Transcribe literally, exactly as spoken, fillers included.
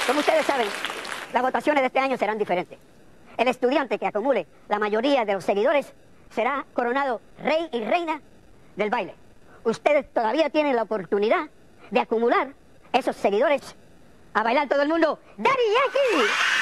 Como ustedes saben, las votaciones de este año serán diferentes. El estudiante que acumule la mayoría de los seguidores será coronado rey y reina del baile. Ustedes todavía tienen la oportunidad de acumular esos seguidores. A bailar todo el mundo. ¡Daddy Yankee!